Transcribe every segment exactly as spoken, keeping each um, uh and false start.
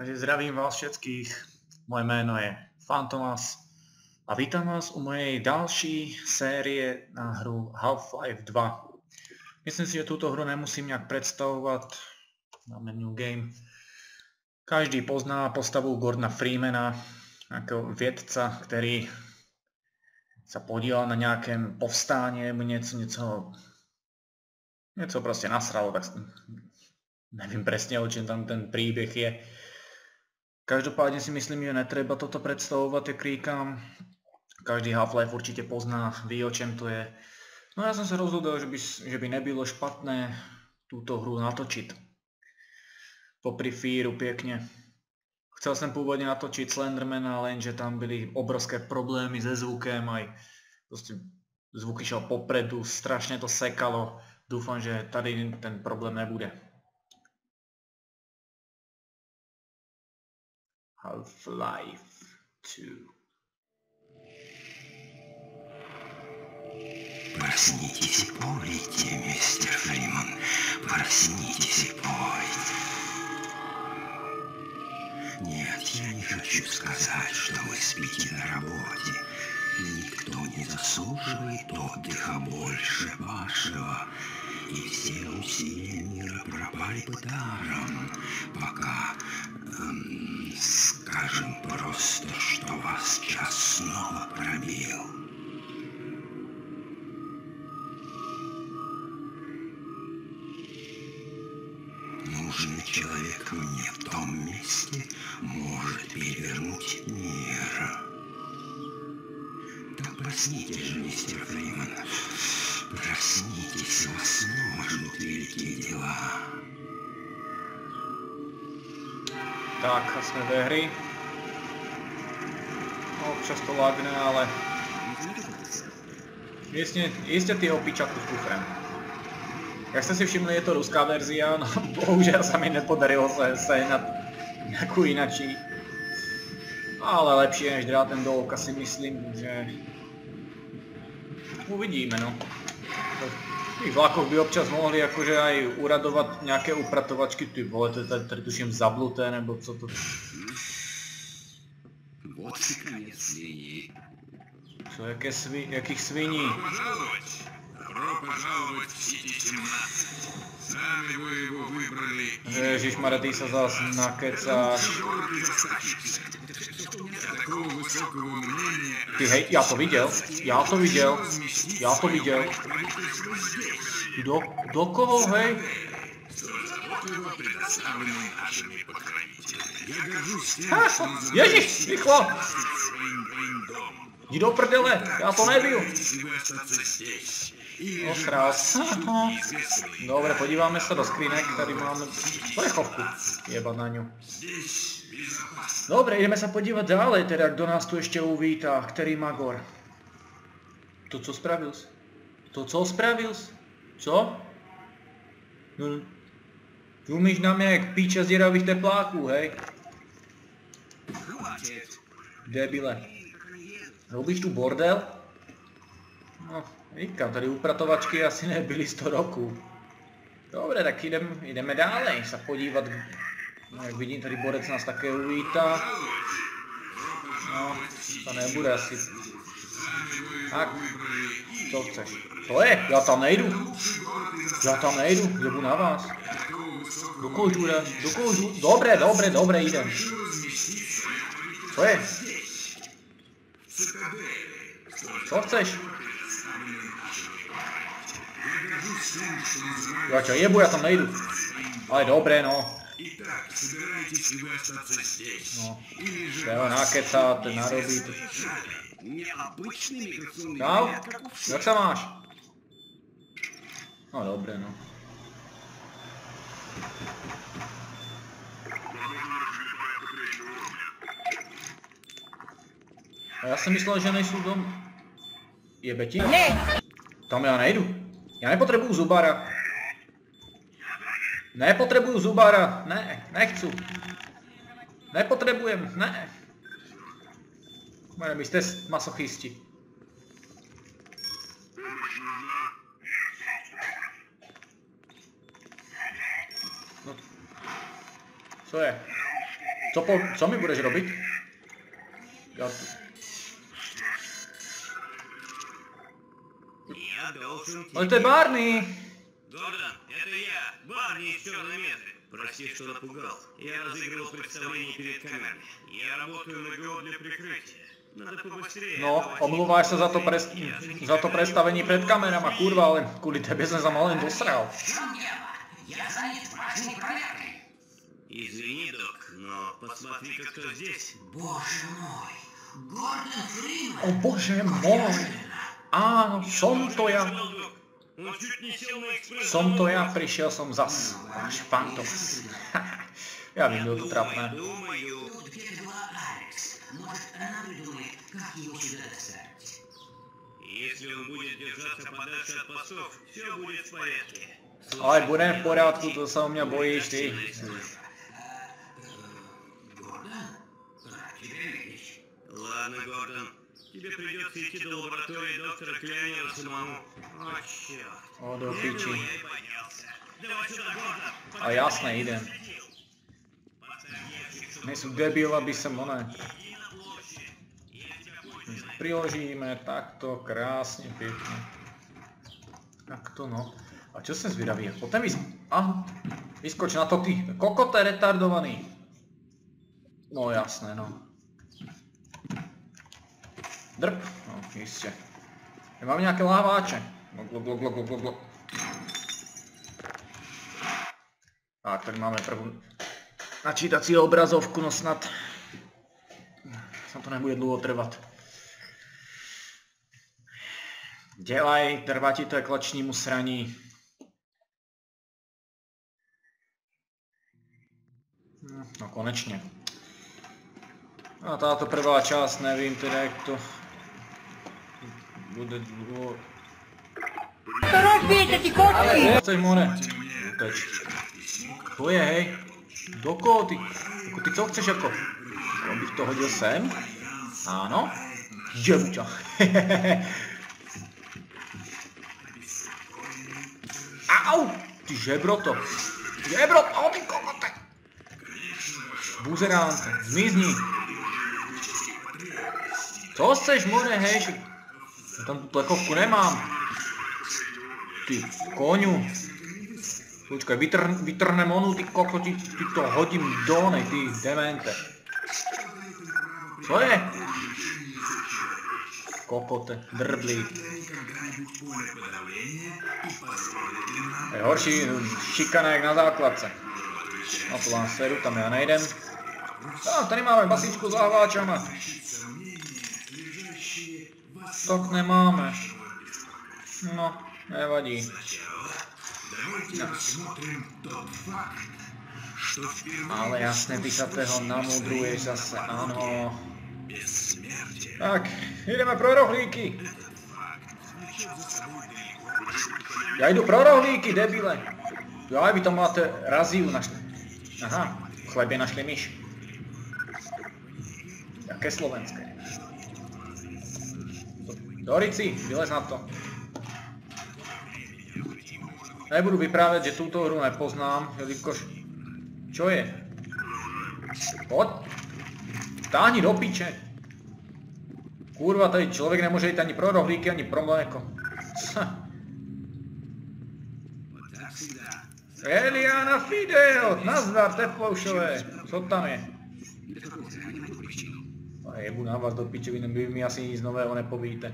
Takže zdravím vás všetkých, moje jméno je Fantomas a vítám vás u mojej další série na hru Half-Life dva. Myslím si, že tuto hru nemusím nějak představovat, máme New Game. Každý pozná postavu Gordona Freemana, nějakého vědca, který se podílel na nějakém povstání nebo něco, něco, něco prostě nasralo, tak nevím přesně, o čem tam ten příběh je. Každopádně si myslím, že netreba toto představovat, jak říkám. Každý Half-Life určitě pozná, ví, o čem to je. No já jsem se rozhodl, že by, že by nebylo špatné tuto hru natočit. Popri Fearu pěkně. Chcel jsem původně natočit Slendermana, lenže tam byly obrovské problémy se zvukem a prostě zvuk šel popredu, strašně to sekalo. Doufám, že tady ten problém nebude. Half-Life два. Проснитесь и пойте, мистер Фриман. Проснитесь и пойте. Нет, я не хочу сказать, что вы спите на работе. Никто не заслуживает отдыха больше вашего. И все усилия мира пропали бы даром, пока, эм, скажем просто, что вас час снова пробил. Нужный человек мне в том месте может перевернуть мир. Так проснитесь же, мистер Фриман. Проснитесь, вас снова ждут великие дела. Tak, a jsme ve hry. Občas to lagne, ale... Jistě, jistě ty opičatku s kufrem. Jak jste si všimli, je to ruská verzia, no bohužel se mi nepodarilo se sehnat nějakou jinačí. Ale lepší než drátem do oka si myslím, že... Uvidíme, no. V těch vlakoch by občas mohli jakože aj uradovat nějaké upratovačky, ty vole, to je tady, tady tuším zabluté, nebo co to... Вот и конец свиньи. Co, jaké svi... jakých sviní? Добро пожаловать в Сити семнадцать. Сами вы его выбрали. Ježišmarja, ty sa zas nakecáš. Такого высокого мнения. Ty hej, já to viděl, já to viděl, já to viděl. Do, do koho, hej? Предоставлены нашими покровителями. Я горжусь тем, Ha, что называю ježiš, rychlo! своим твоим домом. Jdi do prdele, já to nebyl. Если вы остаться здесь и Osral. неизвестный, Dobre, podíváme se do skřínek, tady máme plechovku. Jeba na ňu. здесь безопасно. Dobre, ideme sa podívať ďalej, teda kdo nás tu ešte uvítá, ktorý Magor. To co spravil? To co spravil? Co? No, ty umíš na mě jak píča z děravých tepláků, hej? Debile. Robíš tu bordel? No, říkám, tady upratovačky asi nebyly sto roků. Dobre, tak idem, ideme dále, se podívat. No, jak vidím, tady borec nás také uvítá. No, to nebude asi. Tak, co chceš? Co je? Já tam nejdu. Já tam nejdu, jebu na vás. Do kožu, do kožu. Dobré, dobré, dobré, jdem. Co je? Co chceš? Já čo, jebu, já tam nejdu. Ale dobré, no. Итак, собираетесь ли вы остаться здесь? No, Или же to je nakecát, narobit. Необычный микрофон. Čau, jak se máš? No dobré, no. A já jsem myslel, že nejsou dom. Jebe ti? Ne! Tam já nejdu. Já nepotřebuju zubára. Nepotřebuju zubára. Ne, nechci. Nepotřebujem, ne. Vy jste masochisti. No. Co je? Co, po, co mi budeš robiť? Ja tu... Я должен... Ale to je Barney! Гордон, это я, Барни из черной метры. Прости, что напугал. Я разыгрывал представление перед камерами. Я работаю на ГО для прикрытия. Надо побыстрее. No, omluváš sa za to, pres... za to predstavenie pred kamerama, kurva, ale kvôli tebe som sa mal len dosral. Извини, док, но посмотри-ка, кто здесь. Боже мой, Гордон Фриман. O bože môj! Áno, som to ja. Он чуть не сел на экспресс. Som to ja, prišiel som zas. Váš Fantomas. Ja viem, bylo to trapné. Думаю, Тут где-то была Алекс. Может, она придумает, как его сюда доставить. если он будет держаться подальше от постов, все будет в порядке. Ale budem v poriadku, to sa o mňa bojíš ty. Гордон, рад тебя видеть. Ладно, Гордон. Тебе придется идти до лаборатории доктора Клянера самому. О, черт. O, do Этого piči. я и боялся. Давай сюда, Гордон. A jasné, idem. Nie sú debil, aby som oné. Priložíme takto, krásne, pekne. Takto, no. A čo som zvedavý? Potom vys... Aha, vyskoč na to ty. Kokote retardovaný. No jasné, no. Drp. No, iste. Ja mám nejaké lahváče. Glok, glok, glok, glok, glok, glok. Tak, tak máme prvú načítací obrazovku, no snad snad to nebude dlouho trvat. Dělaj, trvá ti to jak lačnímu sraní. No konečně. A táto prvá část, nevím teda, jak to bude dlouho. Ale kde chceš, more? Uteč. To je, hej. Do koho ty? Jako ty co chceš jako? Já bych to hodil sem? Áno? Jebu ťa. Au! Ty žebroto. Žebroto, ty kokote. Buzeránce, zmizni. Co chceš, more, hej? Ja tam tú plechovku nemám. Ty koňu. Počkaj, vytrn, vytrhnem onu, ty kokoti, ty to hodím do nej, ty demente. Co je? Kokote, drblík. Je horší šikana jak na základce. No to vám seru, tam já nejdem. No, tady máme basičku s lahváčama. Tak nemáme. No, nevadí. Ale jasne, ty sa toho namudruješ zase, áno. Tak, ideme pro rohlíky. Ja idu pro rohlíky, debile. Aj vy tam máte razív našli. Aha, v chlebe našli myš. Jaké slovenské. Dorici, vylez na to. Nebudu vyprávět, že túto hru nepoznám, jelikož... Čo je? Poď! Táhni do piče! Kurva, tady člověk nemůže jít ani pro rohlíky, ani pro mléko. Eliana Fidel! Nazdar, teploušové! Co tam je? A jebu na vás do piče, vy mi asi nic nového nepovíte.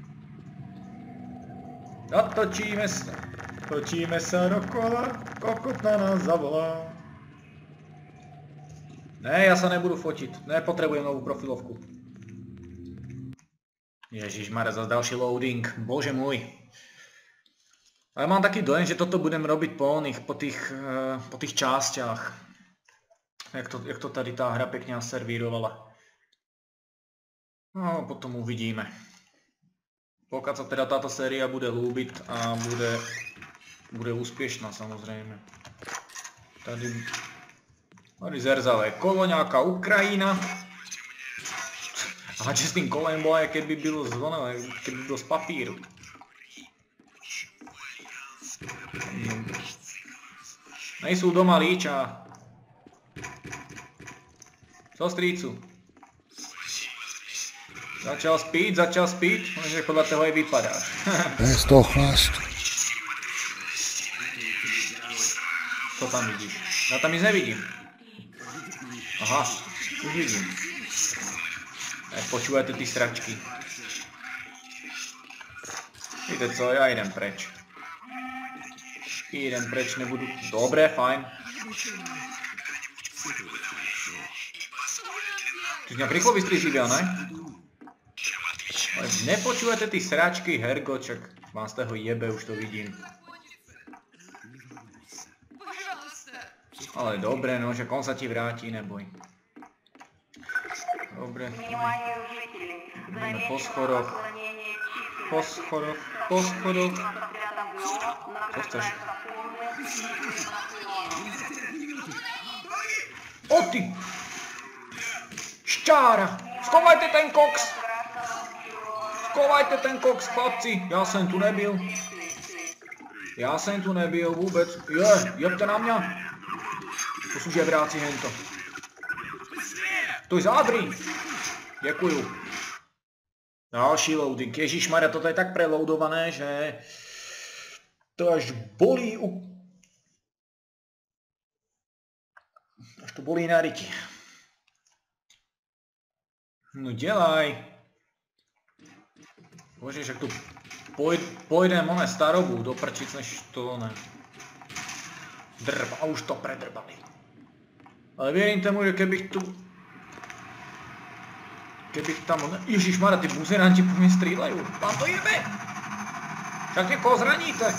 Natočíme se. Točíme se dokola, kokot na nás zavolá. Ne, já se nebudu fotit, nepotřebujem novou profilovku. Ježišmarja, zase další loading, bože můj. Ale mám taký dojem, že toto budem robiť po oných, po tých, po tých částiach. Jak to, jak to tady tá hra pekne servírovala. No, potom uvidíme. Pokud sa teda táto séria bude ľúbiť a bude, bude úspěšná samozřejmě. Tady, tady zerzavé kolo, nějaká Ukrajina. A že s tým kolem bola, keby bylo zvoné, keby bylo z papíru. Nejsou doma líča. Co strýcu? Začal spít, začal spít, možná podle toho i vypadáš. Bez toho chlastu. Co tam vidíš? Já tam nic nevidím. Aha, už vidím. Tak počúvajte ty sračky. Víte co, já jdem preč. Jdem preč, nebudu... Dobré, fajn. Ty nějak rýchlo vystřízlivě, ne? Ale nepočúvajte ty sračky, hergoček. Vám z toho jebe, už to vidím. Ale dobré, no, že on sa ti vrátí, neboj. Dobre. Ideme po schoroch. Po schoroch, po schoroch. Co chceš? O ty! Šťára! Schovajte ten koks! Schovajte ten koks, chlapci! Já jsem tu nebyl. Já jsem tu nebyl vůbec. Je, jebte na mě. To jsou žebráci hento. To je zádry. Děkuju. Další loading. Ježišmarja, toto je tak preloadované, že to až bolí u... Až to bolí na ryti. No dělaj. Bože, však tu poj pojdem oné starobu do prčic, než to ne. Drb, a už to predrbali. Ale věřím tomu, že kebych tu... Kebych tam... Ježišmarja, ty buzeranti po mě střílejí. Vám to jebe! Tak někoho zraníte.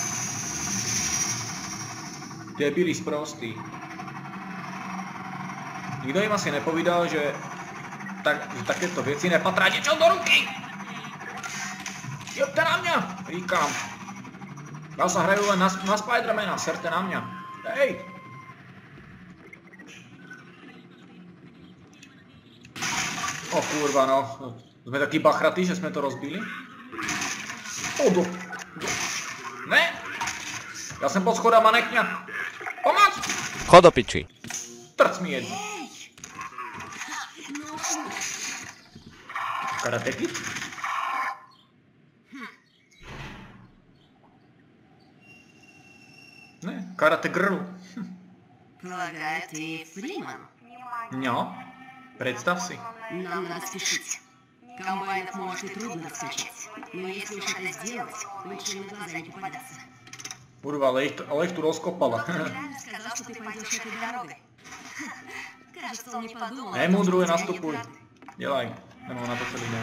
Debili sprostý. Nikdo jim asi nepovídal, že, tak, že takéto věci nepatrá děčom do ruky. Jebte na mě, říkám. Já se hraju len na, na Spidermana, serte na mě. Hej! O kurva, no. Jsme taky bachratý, že jsme to rozbili. O, do, do. Ne! Já jsem pod schodama, nech mě. Pomoc! Chod do piči. Trc mi jedno. Karate Kid? Ne, Karate Girl. Полагаю, ты Фриман? No, představ si. Нам надо спешить. Комбайнов может и трудно раскачать, но если уж это сделать, лучше на глаза не попадаться. Kurva, ale ich, ale ich tu rozkopala. Сказал, что ты пойдешь этой дорогой. Кажется, он не подумал. Nemudruje, nastupuj. Dělaj, nemám na to celý den.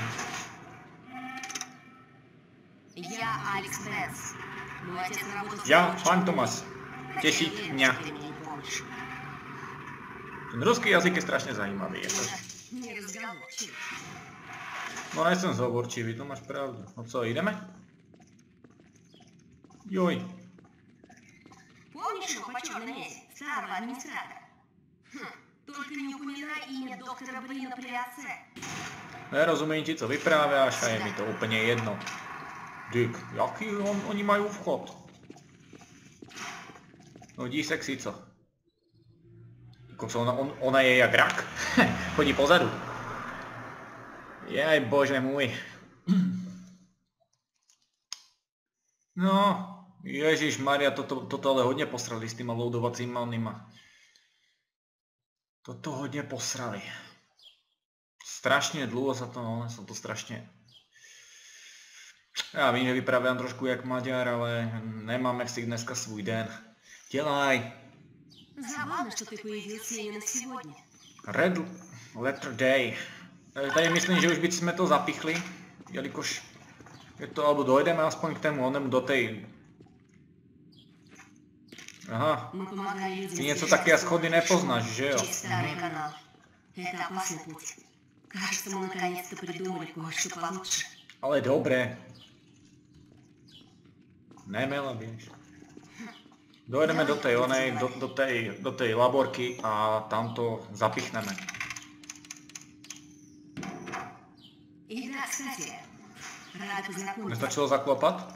Я Алекс Бенс. Мой отец работал... Já, Fantomas. Těší mě. Ten ruský jazyk je strašně zajímavý. Je to... Не разговорчивый. No nejsem zhovorčivý, to máš pravdu. No co, jdeme? Joj. Помнишь его по черной месе, старого администратора? Хм, только не упоминай имя доктора Брина при отце. Nerozumím ti, co vyprávěš a je mi to úplně jedno. Dick, jaký on, oni mají vchod? No dí sexy, co? Ona, on, ona je jak rak. Chodí pozadu. Jej, bože můj. No, ježišmarja, toto, toto ale hodně posrali s týma loadovacíma onýma. Toto hodně posrali. Strašně dlouho za to, no, jsem to strašně... Já vím, že vypravím trošku jak Maďar, ale nemám jak si dneska svůj den. Dělaj. Забавно, что ты появился именно сегодня. Red Letter Day. Tady myslím, že už bychom to zapichli, jelikož je to, alebo dojdeme aspoň k tému onemu do tej... Aha, ty něco taky a schody nepoznáš, že jo? Старый канал. Это опасный путь. Кажется, мы наконец-то придумали кое-что получше. Ale dobré. Nemela, běž. Dojdeme do tej onej, do, do, tej, do tej laborky a tam to zapichneme. И да, кстати, рада познакомиться. Nestačilo zaklopat?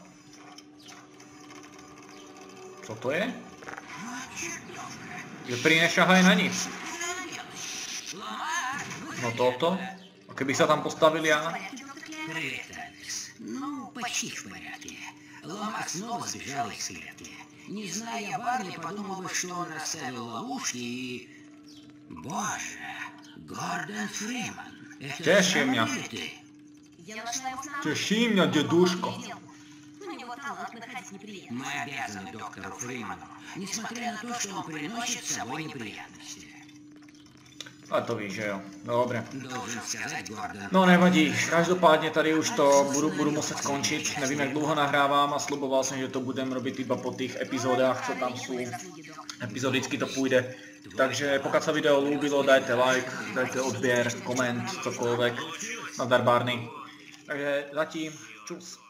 Co to je? Že prý nešahaj na nic. No toto? A keby sa tam postavil ja? Привет, Алекс. Ну, почти в порядке. Ломак снова сбежал из клетки. Не зная Барни, подумал бы, что он расставил ловушки и... Боже, Гордон Фриман. Это Теši mňa. ты? Я нашла его снаружи. Teší mňa, deduško. У него талант находить неприятно. Мы обязаны доктору Фриману, несмотря на то, что он приносит с собой неприятности. A to víš, že jo. Dobre. Должен сказать, Гордон, No nevadí, každopádně tady už to budu, budu muset skončit, nevím jak dlouho nahrávám a sliboval jsem, že to budem robit iba po těch epizodách, co tam jsou, epizodicky to půjde. Takže pokud se video líbilo, dajte like, dajte odběr, koment, cokoliv, nazdar Barney. Takže zatím, čus.